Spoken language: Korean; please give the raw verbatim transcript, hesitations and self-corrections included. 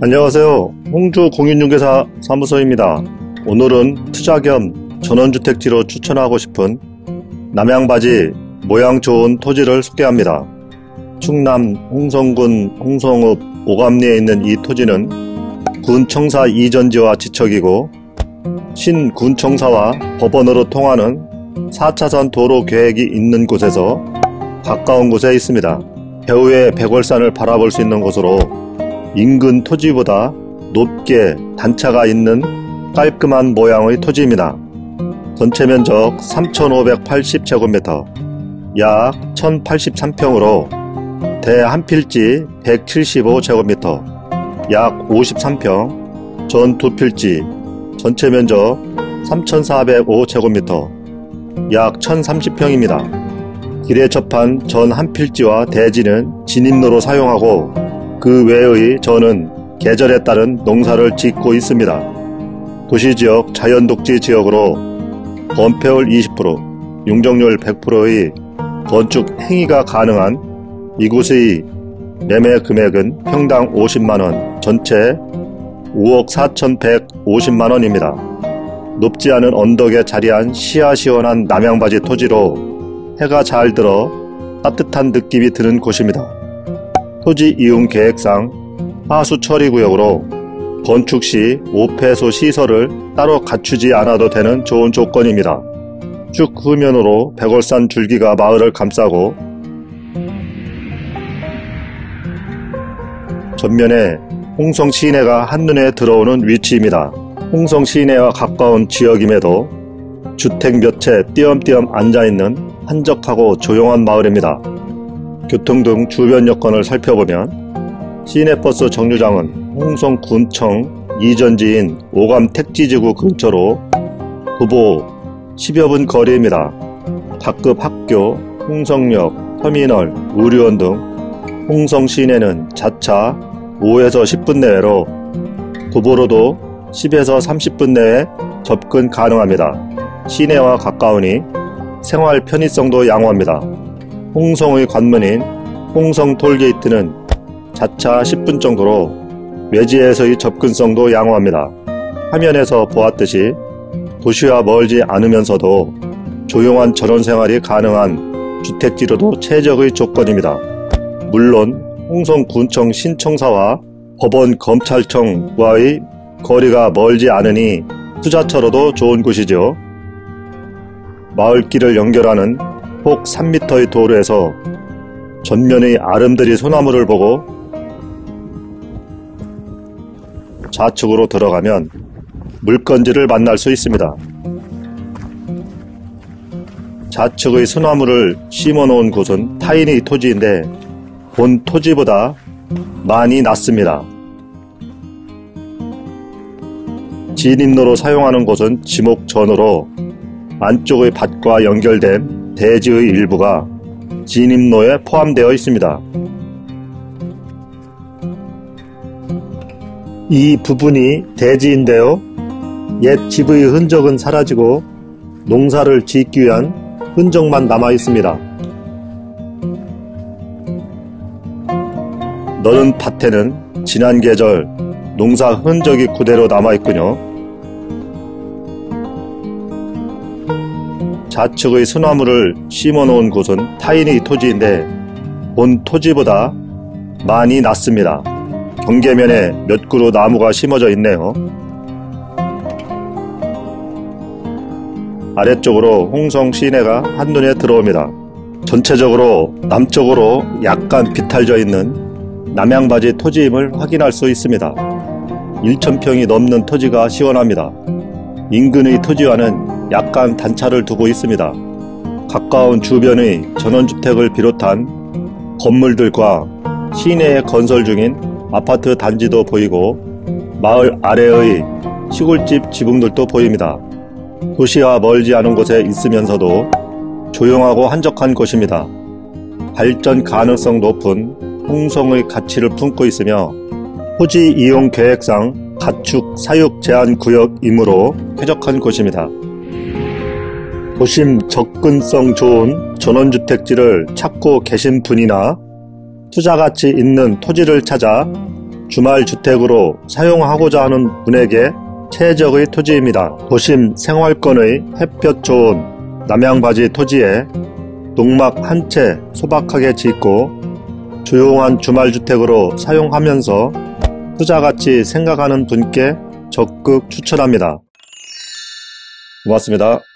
안녕하세요. 홍주 공인중개사 사무소입니다. 오늘은 투자 겸 전원주택지로 추천하고 싶은 남양바지 모양 좋은 토지를 소개합니다. 충남 홍성군 홍성읍 오감리에 있는 이 토지는 군청사 이전지와 지척이고 신군청사와 법원으로 통하는 사 차선 도로 계획이 있는 곳에서 가까운 곳에 있습니다. 배후의 백월산을 바라볼 수 있는 곳으로 인근 토지보다 높게 단차가 있는 깔끔한 모양의 토지입니다. 전체 면적 삼천오백팔십 제곱미터, 약 천팔십삼 평으로 대 한 필지 백칠십오 제곱미터, 약 오십삼 평, 전 두 필지, 전체 면적 삼천사백오 제곱미터, 약 천삼십 평입니다. 길에 접한 전 한 필지와 대지는 진입로로 사용하고 그 외의 전은 계절에 따른 농사를 짓고 있습니다. 도시지역 자연독지 지역으로 건폐율 이십 퍼센트, 용적률 백 퍼센트의 건축 행위가 가능한 이곳의 매매 금액은 평당 오십만 원, 전체 오억 사천백오십만 원입니다. 높지 않은 언덕에 자리한 시야시원한 남양바지 토지로 해가 잘 들어 따뜻한 느낌이 드는 곳입니다. 토지 이용 계획상 하수 처리 구역으로 건축 시 오폐소 시설을 따로 갖추지 않아도 되는 좋은 조건입니다. 쭉 후면으로 백월산 줄기가 마을을 감싸고 전면에 홍성 시내가 한눈에 들어오는 위치입니다. 홍성 시내와 가까운 지역임에도 주택 몇 채 띄엄띄엄 앉아있는 한적하고 조용한 마을입니다. 교통 등 주변 여건을 살펴보면 시내버스 정류장은 홍성군청 이전지인 오감 택지지구 근처로 도보 십여 분 거리입니다. 각급 학교, 홍성역, 터미널, 의료원 등 홍성 시내는 자차 오에서 십 분 내외로 도보로도 십에서 삼십 분 내에 접근 가능합니다. 시내와 가까우니 생활 편의성도 양호합니다. 홍성의 관문인 홍성 톨게이트는 자차 십 분 정도로 외지에서의 접근성도 양호합니다. 화면에서 보았듯이 도시와 멀지 않으면서도 조용한 전원생활이 가능한 주택지로도 최적의 조건입니다. 물론 홍성군청 신청사와 법원 검찰청과의 거리가 멀지 않으니 투자처로도 좋은 곳이죠. 마을길을 연결하는 폭 삼 미터의 도로에서 전면의 아름드리 소나무를 보고 좌측으로 들어가면 물건지를 만날 수 있습니다. 좌측의 소나무를 심어 놓은 곳은 타인의 토지인데 본 토지보다 많이 낮습니다. 진입로로 사용하는 곳은 지목전으로 안쪽의 밭과 연결된 대지의 일부가 진입로에 포함되어 있습니다. 이 부분이 대지인데요. 옛 집의 흔적은 사라지고 농사를 짓기 위한 흔적만 남아 있습니다. 너른 밭에는 지난 계절 농사 흔적이 그대로 남아 있군요. 좌측의 소나무를 심어 놓은 곳은 타인의 토지인데 본 토지보다 많이 낮습니다. 경계면에 몇 그루 나무가 심어져 있네요. 아래쪽으로 홍성 시내가 한눈에 들어옵니다. 전체적으로 남쪽으로 약간 비탈져 있는 남양바지 토지임을 확인할 수 있습니다. 천 평이 넘는 토지가 시원합니다. 인근의 토지와는 약간 단차를 두고 있습니다. 가까운 주변의 전원주택을 비롯한 건물들과 시내에 건설 중인 아파트 단지도 보이고 마을 아래의 시골집 지붕들도 보입니다. 도시와 멀지 않은 곳에 있으면서도 조용하고 한적한 곳입니다. 발전 가능성 높은 홍성의 가치를 품고 있으며 토지 이용 계획상 가축 사육 제한 구역이므로 쾌적한 곳입니다. 도심 접근성 좋은 전원주택지를 찾고 계신 분이나 투자가치 있는 토지를 찾아 주말주택으로 사용하고자 하는 분에게 최적의 토지입니다. 도심 생활권의 햇볕 좋은 남양바지 토지에 농막 한 채 소박하게 짓고 조용한 주말주택으로 사용하면서 투자같이 생각하는 분께 적극 추천합니다. 고맙습니다.